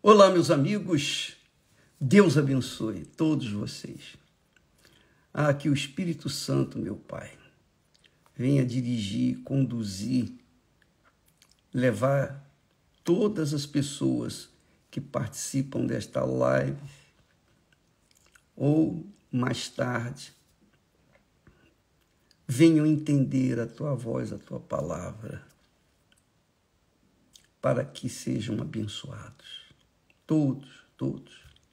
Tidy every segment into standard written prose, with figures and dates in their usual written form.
Olá, meus amigos, Deus abençoe todos vocês. Que o Espírito Santo, meu Pai, venha dirigir, conduzir, levar todas as pessoas que participam desta live ou mais tarde venham entender a Tua voz, a Tua palavra, para que sejam abençoados. Todos.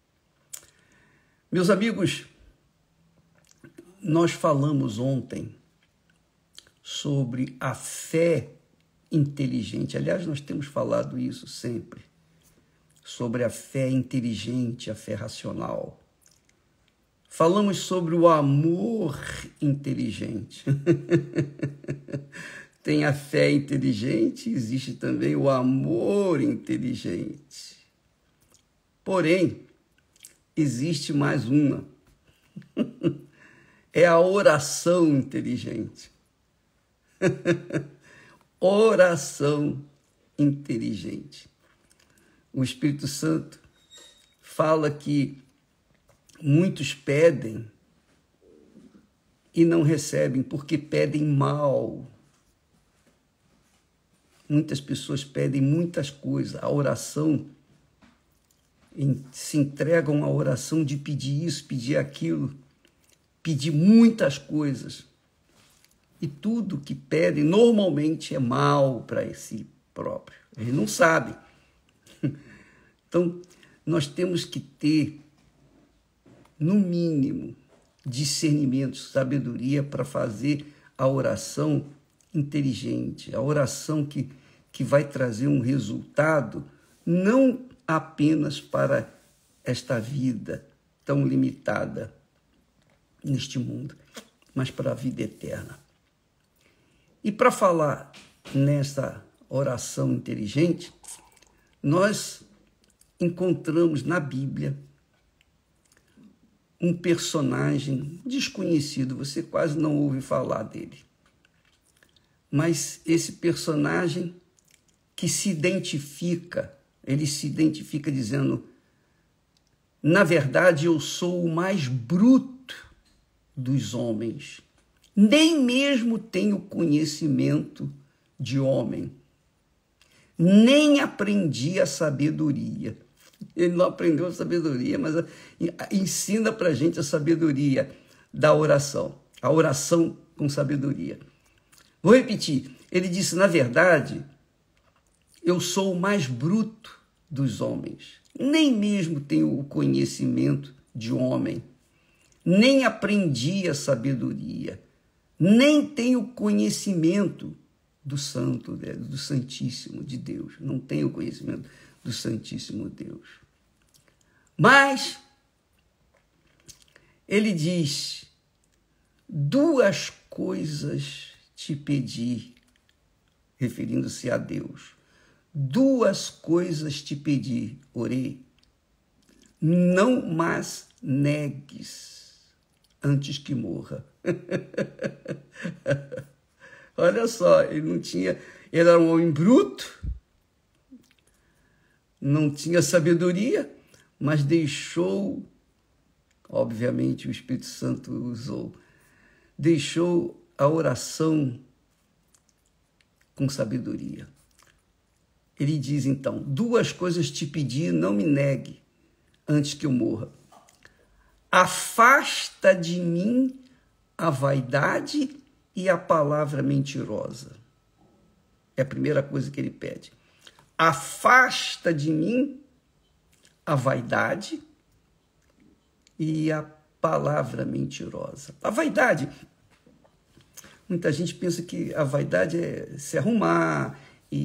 Meus amigos, nós falamos ontem sobre a fé inteligente. Aliás, nós temos falado isso sempre, sobre a fé inteligente, a fé racional. Falamos sobre o amor inteligente. Tem a fé inteligente, existe também o amor inteligente. Porém, existe mais uma. É a oração inteligente. Oração inteligente. O Espírito Santo fala que muitos pedem e não recebem porque pedem mal. Muitas pessoas pedem muitas coisas. A oração, se entregam à oração de pedir isso, pedir aquilo, pedir muitas coisas. E tudo que pedem normalmente é mal para si próprio. Eles não sabem. Então, nós temos que ter, no mínimo, discernimento, sabedoria para fazer a oração inteligente, a oração que vai trazer um resultado, não apenas para esta vida tão limitada neste mundo, mas para a vida eterna. E para falar nessa oração inteligente, nós encontramos na Bíblia um personagem desconhecido, você quase não ouve falar dele. Mas esse personagem que se identifica, ele se identifica dizendo: na verdade, eu sou o mais bruto dos homens. Nem mesmo tenho conhecimento de homem. Nem aprendi a sabedoria. Ele não aprendeu a sabedoria, mas ensina para a gente a sabedoria da oração. A oração com sabedoria. Vou repetir. Ele disse, na verdade, eu sou o mais bruto dos homens. Nem mesmo tenho o conhecimento de homem. Nem aprendi a sabedoria. Nem tenho conhecimento do Santo, do Santíssimo de Deus. Não tenho conhecimento do Santíssimo Deus. Mas ele diz, duas coisas te pedi, referindo-se a Deus. Duas coisas te pedi, orei. Não mais negues antes que morra. Olha só, ele era um homem bruto, não tinha sabedoria, mas deixou, obviamente o Espírito Santo usou, deixou a oração com sabedoria. Ele diz então, duas coisas te pedi, não me negue antes que eu morra. Afasta de mim a vaidade e a palavra mentirosa. É a primeira coisa que ele pede. Afasta de mim a vaidade e a palavra mentirosa. A vaidade, muita gente pensa que a vaidade é se arrumar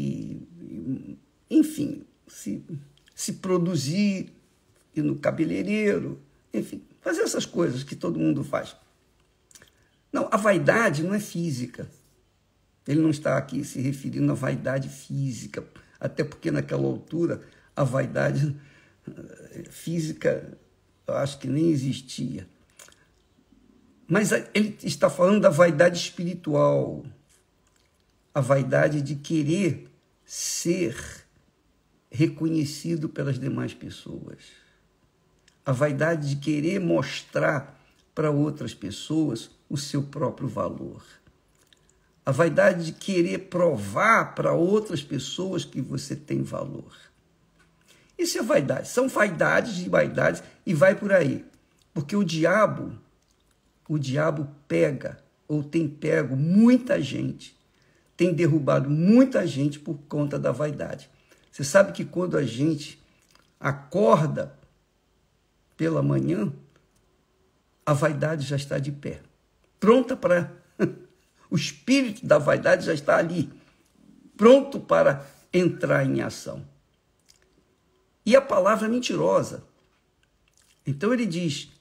enfim, se produzir, ir no cabeleireiro, enfim, fazer essas coisas que todo mundo faz. Não, a vaidade não é física. Ele não está aqui se referindo à vaidade física, até porque naquela altura a vaidade física eu acho que nem existia. Mas ele está falando da vaidade espiritual, a vaidade de querer ser reconhecido pelas demais pessoas. A vaidade de querer mostrar para outras pessoas o seu próprio valor. A vaidade de querer provar para outras pessoas que você tem valor. Isso é vaidade. São vaidades e vaidades e vai por aí. Porque o diabo pega ou tem pego muita gente, tem derrubado muita gente por conta da vaidade. Você sabe que quando a gente acorda pela manhã, a vaidade já está de pé, pronta para... O espírito da vaidade já está ali, pronto para entrar em ação. E a palavra é mentirosa. Então ele diz,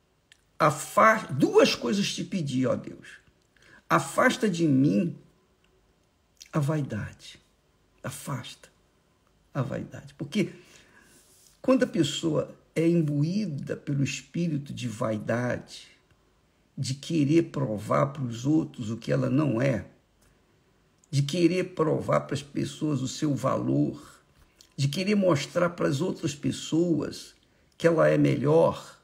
duas coisas te pedi, ó Deus. Afasta de mim a vaidade. Afasta a vaidade. Porque quando a pessoa é imbuída pelo espírito de vaidade, de querer provar para os outros o que ela não é, de querer provar para as pessoas o seu valor, de querer mostrar para as outras pessoas que ela é melhor.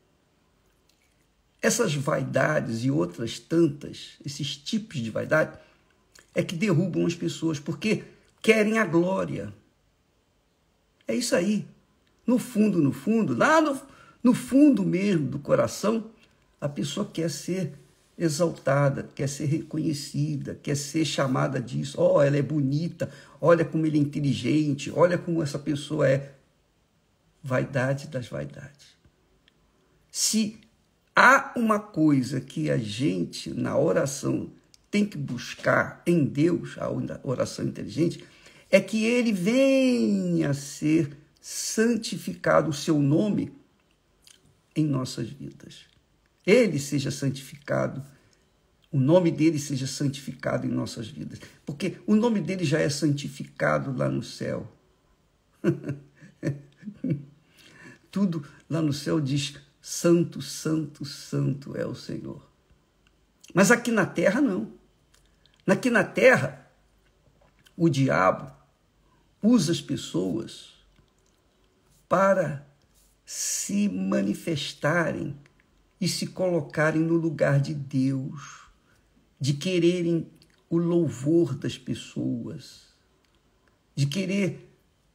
Essas vaidades e outras tantas, esses tipos de vaidade, é que derrubam as pessoas, porque querem a glória. É isso aí. No fundo, lá no fundo mesmo do coração, a pessoa quer ser exaltada, quer ser reconhecida, quer ser chamada disso. Oh, ela é bonita, olha como ele é inteligente, olha como essa pessoa é. Vaidade das vaidades. Se há uma coisa que a gente, na oração, tem que buscar em Deus, a oração inteligente, é que ele venha a ser santificado, o seu nome, em nossas vidas. Ele seja santificado, o nome dele seja santificado em nossas vidas. Porque o nome dele já é santificado lá no céu. Tudo lá no céu diz, santo, santo, santo é o Senhor. Mas aqui na terra, não. Aqui na terra, o diabo usa as pessoas para se manifestarem e se colocarem no lugar de Deus, de quererem o louvor das pessoas, de querer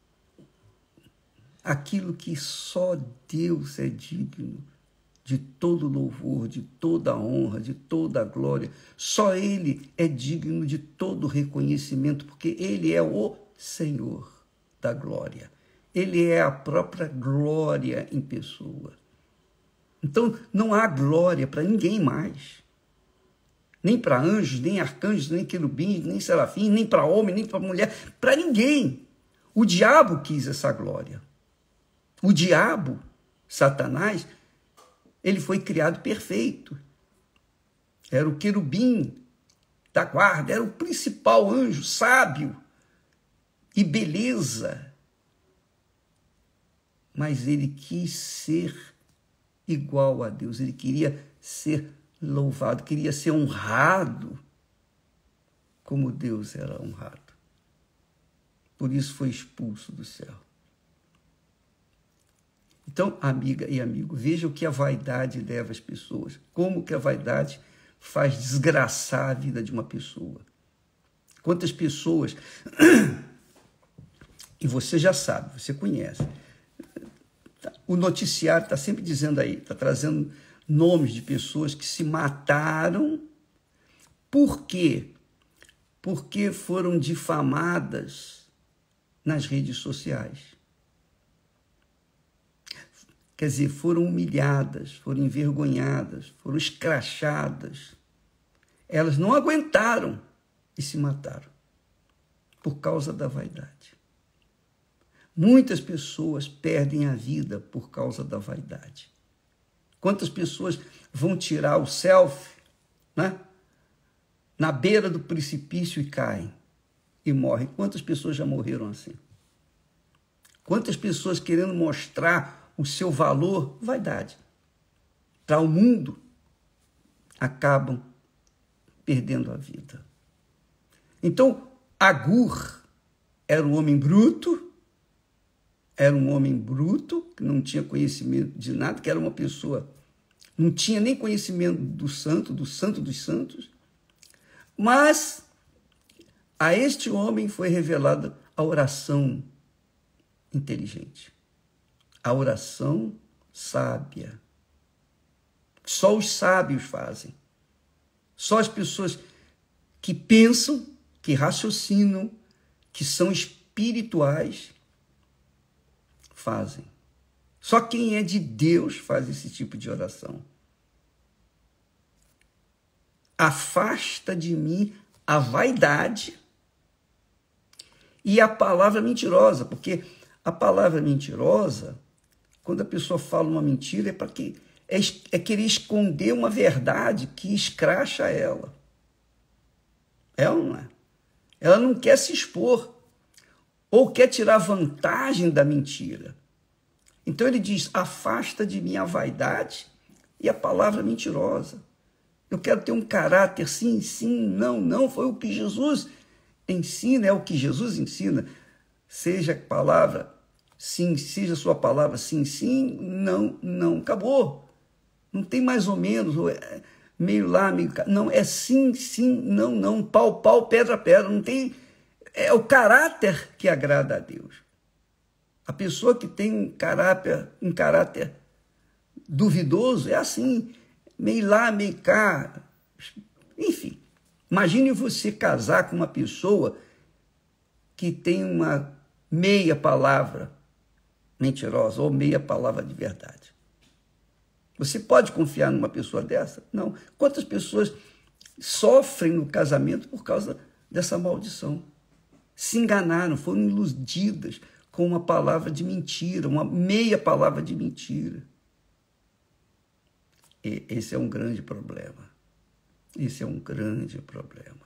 aquilo que só Deus é digno, de todo louvor, de toda honra, de toda glória. Só Ele é digno de todo reconhecimento, porque Ele é o Senhor da glória. Ele é a própria glória em pessoa. Então, não há glória para ninguém mais. Nem para anjos, nem arcanjos, nem querubins, nem serafins, nem para homem, nem para mulher, para ninguém. O diabo quis essa glória. O diabo, Satanás, ele foi criado perfeito. Era o querubim da guarda, era o principal anjo, sábio e beleza. Mas ele quis ser igual a Deus, ele queria ser louvado, queria ser honrado como Deus era honrado. Por isso foi expulso do céu. Então, amiga e amigo, veja o que a vaidade leva as pessoas, como que a vaidade faz desgraçar a vida de uma pessoa. Quantas pessoas, e você já sabe, você conhece, o noticiário está sempre dizendo aí, está trazendo nomes de pessoas que se mataram. Por quê? Porque foram difamadas nas redes sociais. Quer dizer, foram humilhadas, foram envergonhadas, foram escrachadas. Elas não aguentaram e se mataram por causa da vaidade. Muitas pessoas perdem a vida por causa da vaidade. Quantas pessoas vão tirar o selfie, né, na beira do precipício e caem e morrem? Quantas pessoas já morreram assim? Quantas pessoas querendo mostrar o seu valor, vaidade, para o mundo, acabam perdendo a vida. Então, Agur era um homem bruto, era um homem bruto, que não tinha conhecimento de nada, que era uma pessoa, não tinha nem conhecimento do santo dos santos, mas a este homem foi revelada a oração inteligente, a oração sábia. Só os sábios fazem. Só as pessoas que pensam, que raciocinam, que são espirituais, fazem. Só quem é de Deus faz esse tipo de oração. Afasta de mim a vaidade e a palavra mentirosa, porque a palavra mentirosa, quando a pessoa fala uma mentira, é querer esconder uma verdade que escracha ela. É ou não é? Ela não quer se expor ou quer tirar vantagem da mentira. Então ele diz, afasta de mim a vaidade e a palavra mentirosa. Eu quero ter um caráter sim, sim, não, não. Foi o que Jesus ensina, é o que Jesus ensina. Seja a palavra sim, seja a sua palavra sim, sim, não, não. Acabou. Não tem mais ou menos, meio lá, meio cá. Não, é sim, sim, não, não. Pau, pau, pedra, pedra. Não tem. É o caráter que agrada a Deus. A pessoa que tem um caráter duvidoso é assim, meio lá, meio cá. Enfim, imagine você casar com uma pessoa que tem uma meia palavra mentirosa ou meia palavra de verdade. Você pode confiar numa pessoa dessa? Não. Quantas pessoas sofrem no casamento por causa dessa maldição? Se enganaram, foram iludidas com uma palavra de mentira, uma meia palavra de mentira. E esse é um grande problema. Esse é um grande problema.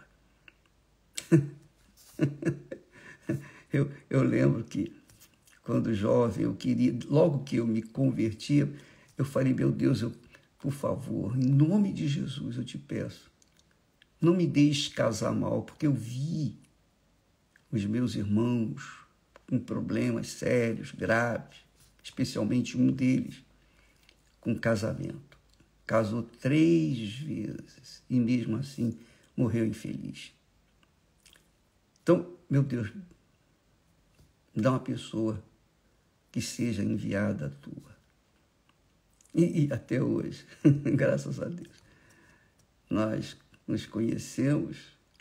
Eu lembro que, quando jovem, eu queria, logo que eu me convertia, eu falei, meu Deus, por favor, em nome de Jesus, eu te peço, não me deixe casar mal, porque eu vi os meus irmãos com problemas sérios, graves, especialmente um deles com casamento. Casou 3 vezes e mesmo assim morreu infeliz. Então, meu Deus, dá uma pessoa que seja enviada a tua. E até hoje, graças a Deus, nós nos conhecemos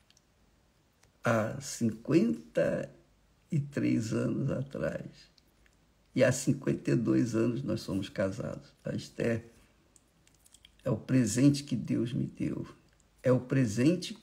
há 53 anos atrás. E há 52 anos nós somos casados. A Esther é o presente que Deus me deu. É o presente.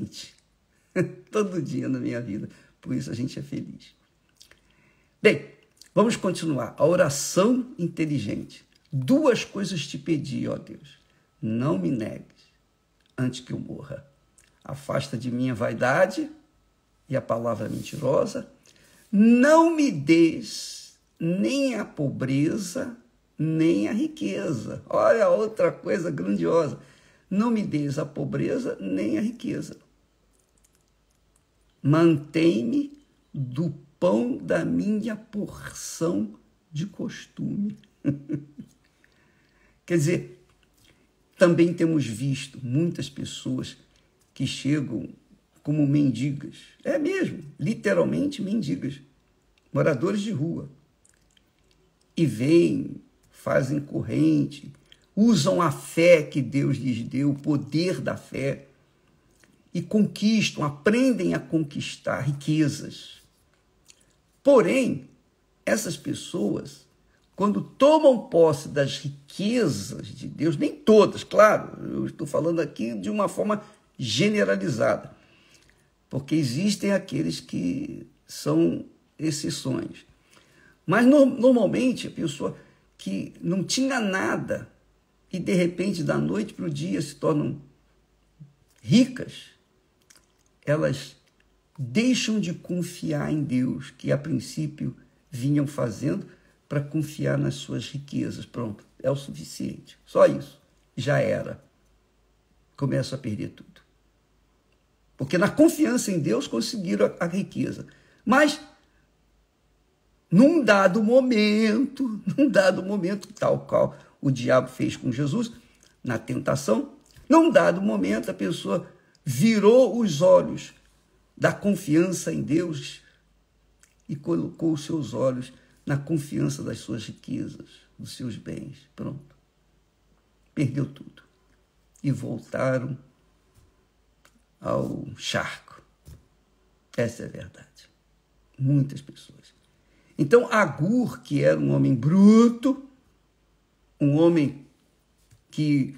Todo dia na minha vida. Por isso a gente é feliz. Bem, vamos continuar. A oração inteligente. 2 coisas te pedi, ó Deus. Não me negues antes que eu morra. Afasta de mim a vaidade e a palavra mentirosa. Não me des nem a pobreza, nem a riqueza. Olha outra coisa grandiosa. Não me des a pobreza, nem a riqueza. Mantém-me do pão da minha porção de costume. Quer dizer, também temos visto muitas pessoas que chegam como mendigas. É mesmo, literalmente mendigas. Moradores de rua. E vêm, fazem corrente, usam a fé que Deus lhes deu, o poder da fé, e conquistam, aprendem a conquistar riquezas. Porém, essas pessoas, quando tomam posse das riquezas de Deus, nem todas, claro, eu estou falando aqui de uma forma generalizada, porque existem aqueles que são exceções. Mas, normalmente, a pessoa que não tinha nada e, de repente, da noite para o dia se tornam ricas, elas deixam de confiar em Deus, que, a princípio, vinham fazendo para confiar nas suas riquezas. Pronto, é o suficiente. Só isso. Já era. Começam a perder tudo. Porque na confiança em Deus conseguiram a riqueza. Mas num dado momento, tal qual o diabo fez com Jesus, na tentação, num dado momento a pessoa virou os olhos da confiança em Deus e colocou os seus olhos na confiança das suas riquezas, dos seus bens. Pronto. Perdeu tudo. E voltaram ao charco. Essa é a verdade. Muitas pessoas. Então, Agur, que era um homem bruto, um homem que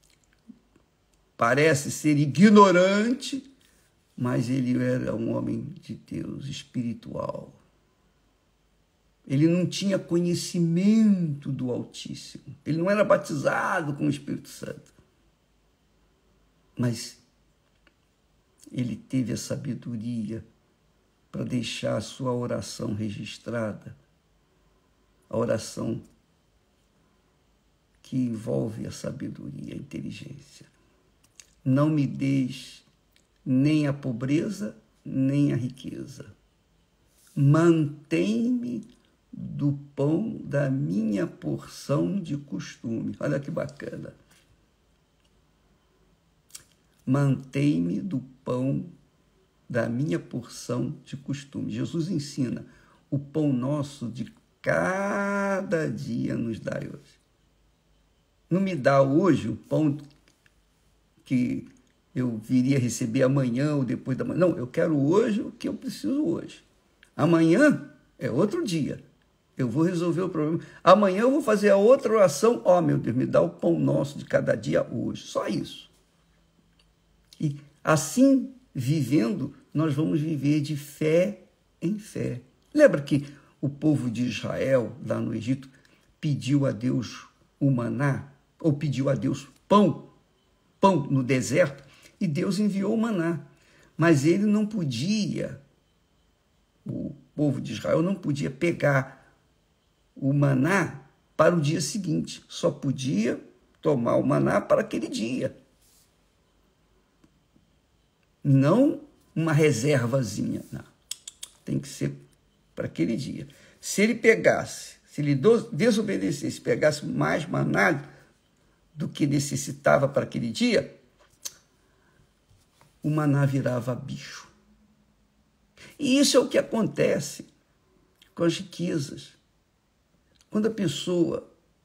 parece ser ignorante, mas ele era um homem de Deus, espiritual. Ele não tinha conhecimento do Altíssimo. Ele não era batizado com o Espírito Santo. Mas ele teve a sabedoria para deixar a sua oração registrada. A oração que envolve a sabedoria, a inteligência. Não me deis nem a pobreza, nem a riqueza. Mantém-me do pão da minha porção de costume. Olha que bacana. Mantém-me do pão da minha porção de costume. Jesus ensina, o pão nosso de cada dia nos dai hoje. Não me dá hoje o pão que eu viria receber amanhã ou depois da manhã. Não, eu quero hoje o que eu preciso hoje. Amanhã é outro dia. Eu vou resolver o problema. Amanhã eu vou fazer a outra oração. Ó, meu Deus, me dá o pão nosso de cada dia hoje. Só isso. E assim, vivendo, nós vamos viver de fé em fé. Lembra que o povo de Israel, lá no Egito, pediu a Deus o maná, ou pediu a Deus pão no deserto, e Deus enviou o maná. Mas ele não podia, o povo de Israel não podia pegar o maná para o dia seguinte, só podia tomar o maná para aquele dia. Não uma reservazinha, não. Tem que ser para aquele dia. Se ele pegasse, se ele desobedecesse, pegasse mais maná do que necessitava para aquele dia, o maná virava bicho. E isso é o que acontece com as riquezas. Quando a pessoa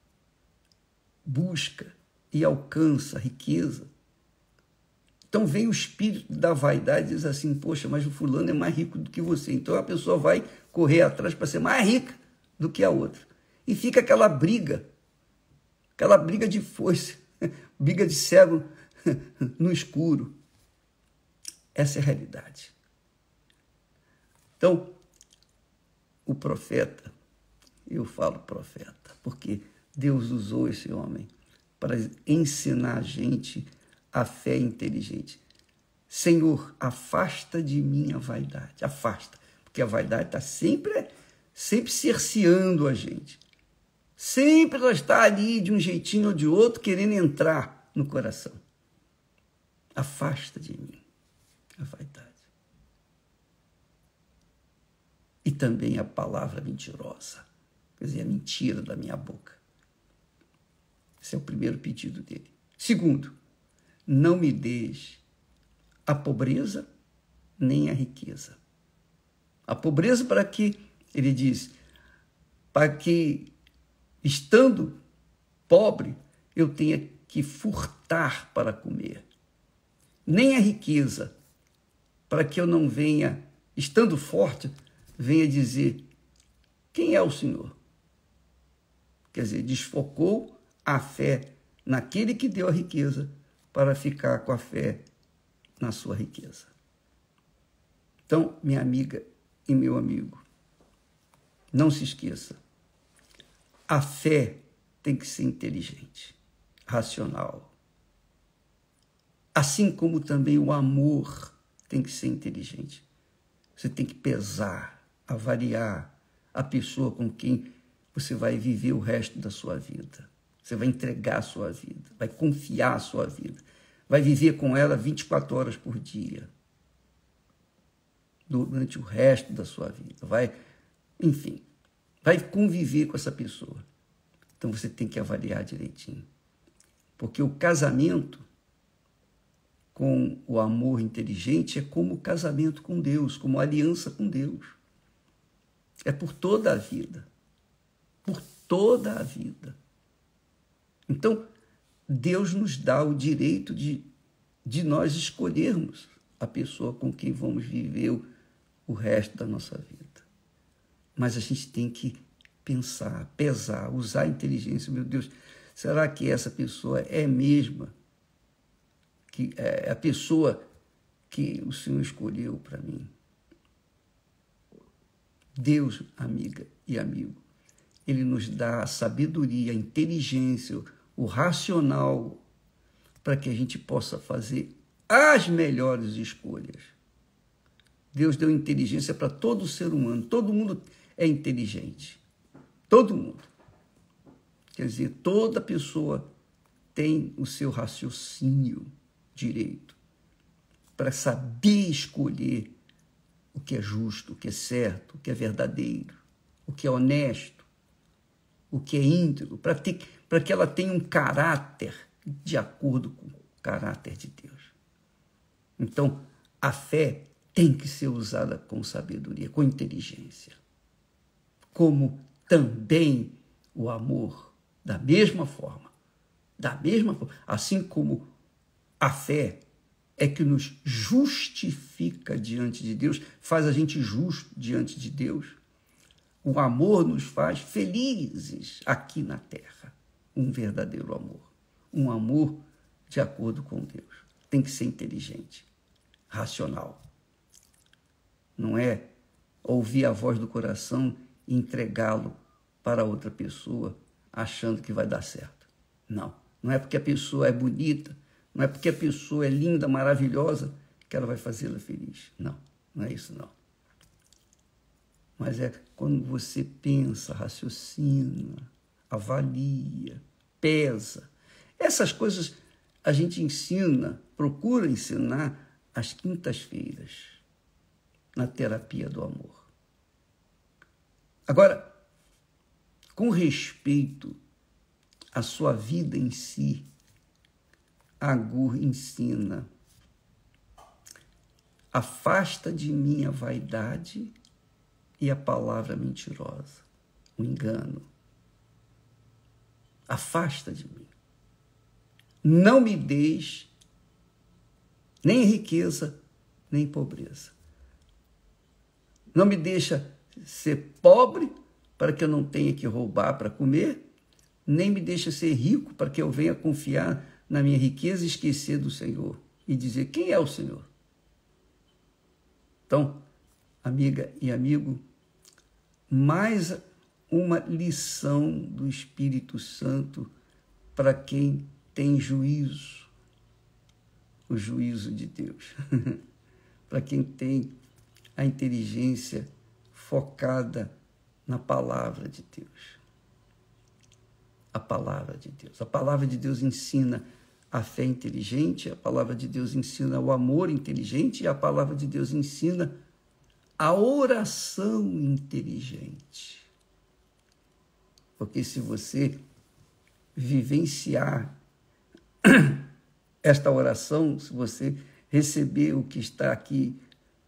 busca e alcança a riqueza, então vem o espírito da vaidade e diz assim, poxa, mas o fulano é mais rico do que você. Então a pessoa vai correr atrás para ser mais rica do que a outra. E fica aquela briga de foice, briga de cego no escuro. Essa é a realidade. Então, o profeta, eu falo profeta, porque Deus usou esse homem para ensinar a gente a fé inteligente. Senhor, afasta de mim a vaidade. Afasta, porque a vaidade está sempre cerceando a gente. Sempre ela está ali de um jeitinho ou de outro, querendo entrar no coração. Afasta de mim a vaidade. E também a palavra mentirosa. Quer dizer, a mentira da minha boca. Esse é o primeiro pedido dele. Segundo, não me des a pobreza nem a riqueza. A pobreza para que, ele diz, para que, estando pobre, eu tenha que furtar para comer. Nem a riqueza, para que eu não venha, estando forte, venha dizer, quem é o Senhor? Quer dizer, desfocou a fé naquele que deu a riqueza para ficar com a fé na sua riqueza. Então, minha amiga e meu amigo, não se esqueça, a fé tem que ser inteligente, racional. Assim como também o amor tem que ser inteligente. Você tem que pesar, avaliar a pessoa com quem você vai viver o resto da sua vida. Você vai entregar a sua vida, vai confiar a sua vida, vai viver com ela 24 horas por dia, durante o resto da sua vida. Enfim, vai conviver com essa pessoa. Então você tem que avaliar direitinho. Porque o casamento com o amor inteligente é como o casamento com Deus, como a aliança com Deus. É por toda a vida. Por toda a vida. Então, Deus nos dá o direito de nós escolhermos a pessoa com quem vamos viver o resto da nossa vida. Mas a gente tem que pensar, pesar, usar a inteligência. Meu Deus, será que essa pessoa é mesma que é a pessoa que o Senhor escolheu para mim? Deus, amiga e amigo, Ele nos dá a sabedoria, a inteligência, o racional para que a gente possa fazer as melhores escolhas. Deus deu inteligência para todo ser humano. Todo mundo é inteligente. Todo mundo. Quer dizer, toda pessoa tem o seu raciocínio direito para saber escolher o que é justo, o que é certo, o que é verdadeiro, o que é honesto, o que é íntegro, para que ela tenha um caráter de acordo com o caráter de Deus. Então, a fé tem que ser usada com sabedoria, com inteligência. Como também o amor, da mesma forma, assim como a fé é que nos justifica diante de Deus, faz a gente justo diante de Deus, o amor nos faz felizes aqui na terra. Um verdadeiro amor. Um amor de acordo com Deus. Tem que ser inteligente, racional. Não é ouvir a voz do coração e entregá-lo para outra pessoa achando que vai dar certo. Não. Não é porque a pessoa é bonita, não é porque a pessoa é linda, maravilhosa, que ela vai fazê-la feliz. Não, não é isso não. Mas é quando você pensa, raciocina, avalia, pesa. Essas coisas a gente ensina, procura ensinar às quintas-feiras, na terapia do amor. Agora, com respeito à sua vida em si, Agur ensina: afasta de mim a vaidade e a palavra mentirosa, o engano. Afasta de mim. Não me deis nem riqueza, nem pobreza. Não me deixa ser pobre para que eu não tenha que roubar para comer, nem me deixa ser rico para que eu venha confiar na minha riqueza e esquecer do Senhor e dizer: quem é o Senhor? Então, amiga e amigo, mais uma lição do Espírito Santo para quem tem juízo, o juízo de Deus, para quem tem a inteligência focada na palavra de Deus. A palavra de Deus. A palavra de Deus ensina a fé inteligente, a palavra de Deus ensina o amor inteligente e a palavra de Deus ensina a oração inteligente. Porque se você vivenciar esta oração, se você receber o que está aqui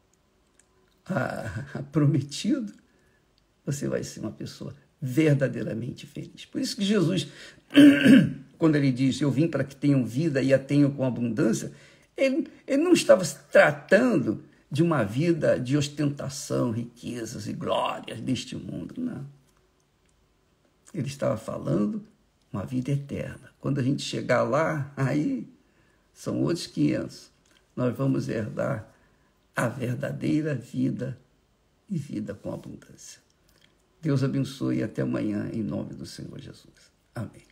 prometido, você vai ser uma pessoa verdadeiramente feliz. Por isso que Jesus, quando ele diz: eu vim para que tenham vida e a tenham com abundância, ele não estava se tratando de uma vida de ostentação, riquezas e glórias deste mundo, não. Ele estava falando uma vida eterna. Quando a gente chegar lá, aí são outros 500. Nós vamos herdar a verdadeira vida e vida com abundância. Deus abençoe e até amanhã, em nome do Senhor Jesus. Amém.